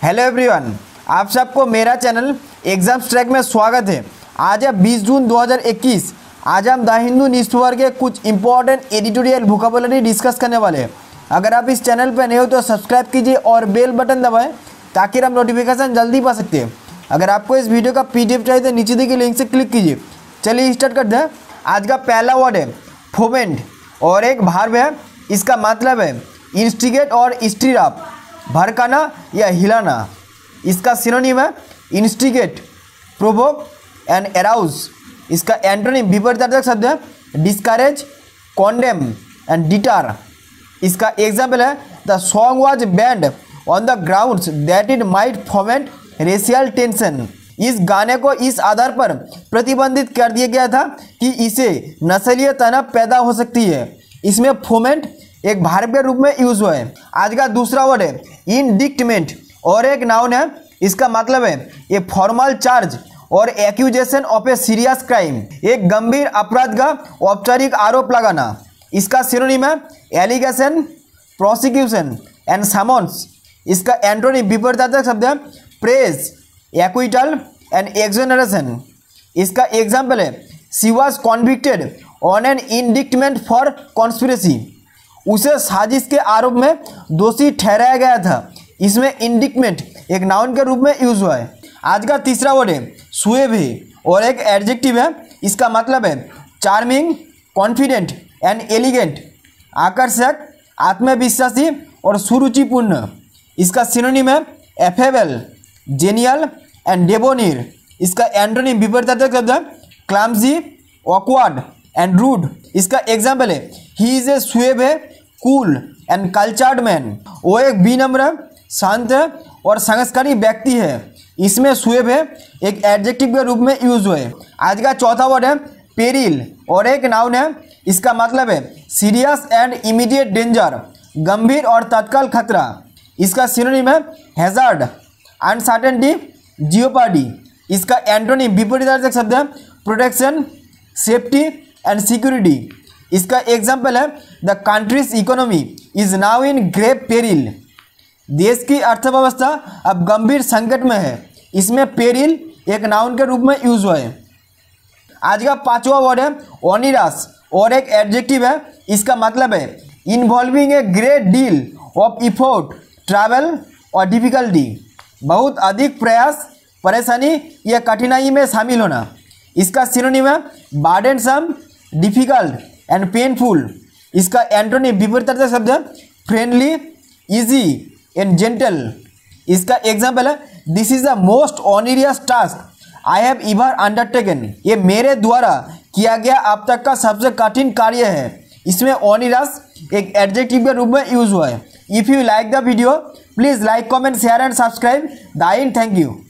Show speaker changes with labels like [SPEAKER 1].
[SPEAKER 1] Hello everyone, आप सबको मेरा चैनल एग्जाम्स ट्रैक में स्वागत है। आज है 20 जून 2021। आज हम द हिंदू न्यूज़पेपर के कुछ इंपॉर्टेंट एडिटोरियल वोकैबुलरी डिस्कस करने वाले हैं। अगर आप इस चैनल पर नए हो तो सब्सक्राइब कीजिए और बेल बटन दबाएं ताकि हम नोटिफिकेशन जल्दी पा सकते हैं। अगर आपको इस वीडियो का PDF चाहिए तो नीचे दी गई लिंक से क्लिक कीजिए। चलिए स्टार्ट करते हैं। आज का पहला वर्ड है फोमेंट और एक वर्ब है। इसका मतलब है इंस्टिगेट और स्टीर अप, भड़काना या हिलाना। इसका सिनोनिम है इंस्टिगेट, प्रोवोक एंड अराउज। इसका एंटोनिम विपरीतार्थक शब्द है डिस्करेज, कॉन्डेम एंड डिटर। इसका एग्जाम्पल है the song was banned on the grounds that it might foment racial tension. इस गाने को इस आधार पर प्रतिबंधित कर दिया गया था कि इसे नस्लीय तनाव पैदा हो सकती है। इसमें फोमेंट एक वर्ब के रूप में यूज हुआ है। आज का दूसरा वर्ड है इंडिक्टमेंट और एक नाउन है। इसका मतलब है ए फॉर्मल चार्ज और accusation of a serious crime, एक गंभीर अपराध का औपचारिक आरोप लगाना। इसका सिनोनिम है एलिगेशन, प्रोसिक्यूशन एंड समन्स। इसका एंटोनिम विपरीतार्थक शब्द है प्रेज, एक्विटल एंड एक्सोनरेशन। इसका एग्जाम्पल है she was convicted on an indictment for conspiracy. उसे साजिश के आरोप में दोषी ठहराया गया था। इसमें इंडिक्टमेंट एक नाउन के रूप में यूज हुआ है। आज का तीसरा वर्ड है सुएब है और एक एडजेक्टिव है। इसका मतलब है चार्मिंग, कॉन्फिडेंट एंड एलिगेंट, आकर्षक, आत्मविश्वासी और सुरुचिपूर्ण। इसका सिनोनिम है एफेबल, जेनियल एंड डेबोनियर। इसका एंटोनिम विपरीतार्थक शब्द है क्लमजी, ऑकवर्ड एंड रूड। इसका एग्जाम्पल है ही इज ए सुएब है, कूल एंड कल्चर्ड मैन। वो एक विनम्र, शांत और संस्कारी व्यक्ति है। इसमें सुएब है एक एडजेक्टिव के रूप में यूज हुए। आज का चौथा वर्ड है पेरिल और एक नाउन है। इसका मतलब है सीरियस एंड इमीडिएट डेंजर, गंभीर और तत्काल खतरा। इसका सिनोनिम है हैजार्ड, अनसर्टेनिटी, जियोपार्डी। इसका एंटोनिम विपरीतार्थक शब्द है प्रोटेक्शन, सेफ्टी एंड सिक्योरिटी। इसका एग्जाम्पल है the country's economy is now in grave peril. देश की अर्थव्यवस्था अब गंभीर संकट में है। इसमें पेरिल एक नाउन के रूप में यूज हुआ है। आज का पांचवा वर्ड है ओनिरस और एक एडजेक्टिव है। इसका मतलब है involving a great deal of effort, travel और डिफिकल्टी, बहुत अधिक प्रयास, परेशानी या कठिनाई में शामिल होना। इसका सिनोनिम है बर्डनसम, डिफिकल्ट एंड पेनफुल। इसका एंटोनिम विपरीतार्थक शब्द है फ्रेंडली, इजी एंड जेंटल। इसका एग्जाम्पल है this is the most onerous task I have ever undertaken. ये मेरे द्वारा किया गया अब तक का सबसे कठिन कार्य है। इसमें ऑनरियस एक एडजेक्टिव के रूप में यूज हुआ है। If you like the video please like, comment, share and subscribe. Thank you.